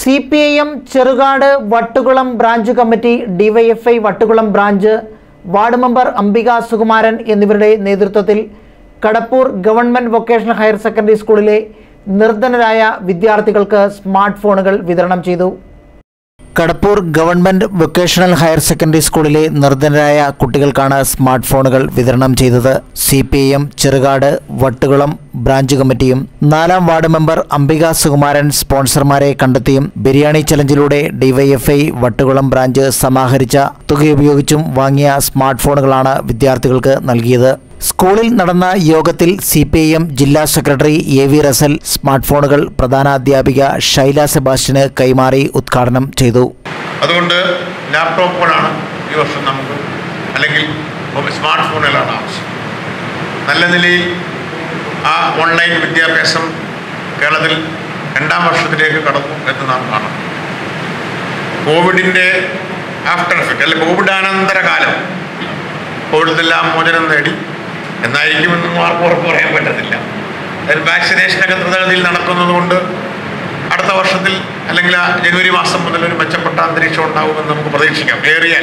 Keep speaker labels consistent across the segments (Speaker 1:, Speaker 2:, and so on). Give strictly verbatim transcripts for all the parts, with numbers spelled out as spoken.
Speaker 1: C P I M Cherukad Vattukulam branch committee, DYFI Vattukulam branch, ward member Ambika Sukumaran എന്നിവരുടെ നേതൃത്വത്തിൽ Kadappur government vocational higher secondary സ്കൂളിലെ നിർധനരായ വിദ്യാർത്ഥികൾക്ക് സ്മാർട്ട് ഫോണുകൾ വിതരണം ചെയ്തു. Kadappur government vocational higher secondary സ്കൂളിലെ നിർധനരായ കുട്ടികൾക്കാണ് സ്മാർട്ട് ഫോണുകൾ വിതരണം ചെയ്തത്. C P I M Cherukad Vattukulam branch കമ്മിറ്റിയും നാലാം വാർഡ് മെമ്പർ അംബിക സുകുമാരൻ സ്പോൺസർമാരെ കണ്ടെത്തിയും ബിരിയാണി ചലഞ്ചിലൂടെ ഡിവൈഎഫ്ഐ വട്ടുകുളം ബ്രാഞ്ച് സമാഹരിച്ച തുകയുപയോഗിച്ചും വാങ്ങിയ സ്മാർട്ട് ഫോണുകളാണ് വിദ്യാർത്ഥികൾക്ക് നൽകിയത്. സ്കൂളിൽ നടന്ന യോഗത്തിൽ സി പി ഐ എം ജില്ലാ secretary A V Russell smart ഫോണുകൾ പ്രധാനാധ്യാപിക ഷൈല സെബാസ്റ്റ്യന് കൈമാറി ഉദ്ഘാടനം ചെയ്തു.
Speaker 2: അതുകൊണ്ട് ലാപ്ടോപ്പുകളാണ് ഈ വർഷം നമുക്ക്, അല്ലെങ്കിൽ സ്മാർട്ട് ഫോണുകളാണ് ആവശ്യം. നല്ല നിലയിൽ ആ ഓൺലൈൻ വിദ്യാഭ്യാസം കേരളത്തിൽ രണ്ടാം വർഷത്തിലേക്ക് കടന്നു എന്ന് നാം കാണാം. കോവിഡിൻ്റെ ആഫ്റ്റർ എഫക്റ്റ്, അല്ലെങ്കിൽ കോവിഡാനന്തര കാലം, കോവിഡിലെല്ലാം മോചനം നേടി എന്നായിരിക്കുമെന്നും ആർക്കും ഉറപ്പ് പറയാൻ പറ്റത്തില്ല. അതിൽ വാക്സിനേഷനൊക്കെ ദ്രുതഗതിയിൽ നടക്കുന്നത് കൊണ്ട് അടുത്ത വർഷത്തിൽ അല്ലെങ്കിൽ ആ ജനുവരി മാസം മുതൽ ഒരു മെച്ചപ്പെട്ട അന്തരീക്ഷം ഉണ്ടാകുമെന്ന് നമുക്ക് പ്രതീക്ഷിക്കാം. ഏറിയാൽ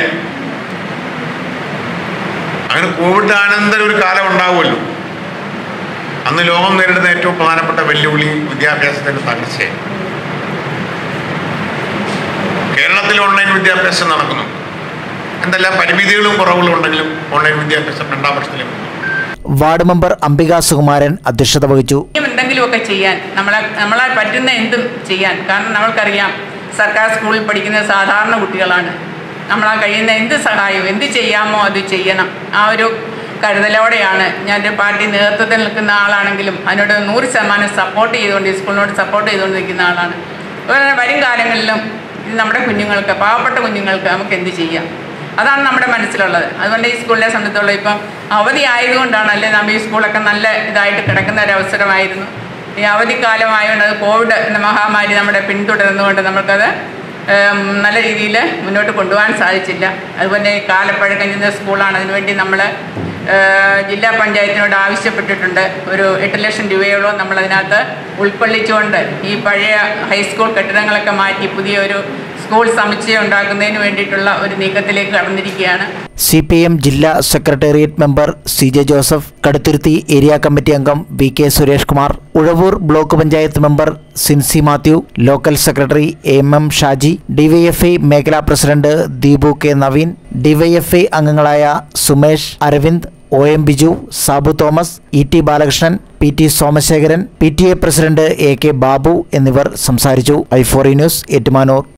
Speaker 2: അങ്ങനെ കോവിഡ് അനന്തരം ഒരു കാലം ഉണ്ടാവുമല്ലോ. അന്ന് ലോകം നേരിടുന്ന ഏറ്റവും പ്രധാനപ്പെട്ട വെല്ലുവിളി വിദ്യാഭ്യാസത്തിൻ്റെ തകർച്ചയാണ്. കേരളത്തിൽ ഓൺലൈൻ വിദ്യാഭ്യാസം നടക്കുന്നു. എന്തെല്ലാം പരിമിതികളും കുറവുകളും ഉണ്ടെങ്കിലും ഓൺലൈൻ വിദ്യാഭ്യാസം രണ്ടാം വർഷത്തിലും.
Speaker 1: വാർഡ് മെമ്പർ അംബിക സുകുമാരൻ അധ്യക്ഷത വഹിച്ചു.
Speaker 3: എന്തെങ്കിലുമൊക്കെ ചെയ്യാൻ നമ്മളെ നമ്മളാൽ പറ്റുന്ന എന്തും ചെയ്യാൻ, കാരണം നമ്മൾക്കറിയാം സർക്കാർ സ്കൂളിൽ പഠിക്കുന്ന സാധാരണ കുട്ടികളാണ്. നമ്മളാ കഴിയുന്ന എന്ത് സഹായവും എന്ത് ചെയ്യാമോ അത് ചെയ്യണം. ആ ഒരു കരുതലോടെയാണ് ഞാൻ ഒരു പാർട്ടി നേതൃത്വത്തിൽ നിൽക്കുന്ന ആളാണെങ്കിലും അതിനോട് നൂറ് ശതമാനം സപ്പോർട്ട് ചെയ്തുകൊണ്ട്, ഈ സ്കൂളിനോട് സപ്പോർട്ട് ചെയ്തുകൊണ്ട് നിൽക്കുന്ന ആളാണ്. അതുപോലെ വരും കാലങ്ങളിലും നമ്മുടെ കുഞ്ഞുങ്ങൾക്ക്, പാവപ്പെട്ട കുഞ്ഞുങ്ങൾക്ക് നമുക്ക് എന്ത് ചെയ്യാം, അതാണ് നമ്മുടെ മനസ്സിലുള്ളത്. അതുകൊണ്ട് ഈ സ്കൂളിനെ സംബന്ധിച്ചുള്ള ഇപ്പം അവധി ആയതുകൊണ്ടാണ്, അല്ലേ നമ്മൾ ഈ സ്കൂളൊക്കെ നല്ല ഇതായിട്ട് കിടക്കുന്ന ഒരവസരമായിരുന്നു. ഈ അവധിക്കാലമായതുകൊണ്ട് അത് കോവിഡ് എന്ന മഹാമാരി നമ്മുടെ പിന്തുടർന്നുകൊണ്ട് നമുക്കത് നല്ല രീതിയിൽ മുന്നോട്ട് കൊണ്ടുപോകാൻ സാധിച്ചില്ല. അതുപോലെ കാലപ്പഴക്കം ചെന്ന സ്കൂളാണ്. അതിനുവേണ്ടി നമ്മൾ ജില്ലാ പഞ്ചായത്തിനോട് ആവശ്യപ്പെട്ടിട്ടുണ്ട്. ഒരു എട്ട് ലക്ഷം രൂപയോളം നമ്മളതിനകത്ത് ഉൾക്കൊള്ളിച്ചുകൊണ്ട് ഈ പഴയ ഹൈസ്കൂൾ കെട്ടിടങ്ങളൊക്കെ മാറ്റി പുതിയൊരു സ്കൂൾ സമുച്ചയം ഉണ്ടാക്കുന്നതിന് വേണ്ടിയിട്ടുള്ള ഒരു നീക്കത്തിലേക്ക് കടന്നിരിക്കുകയാണ്.
Speaker 1: സി പി എം ജില്ലാ secretariat member C J Joseph, Kaduthuruthy area committee അംഗം V K Suresh Kumar, Uzhavoor block panchayat member Sincy Mathew, local secretary M M Shaji, DYFI മേഖലാ president Deepu K Naveen, DYFI അംഗങ്ങളായ Sumesh, Aravind, O M Biju, Sabu Thomas, E T Balakrishnan, P T Somasekharan, P T A president A K Babu എന്നിവർ സംസാരിച്ചു. I ഫോറി news, Ettumanoor.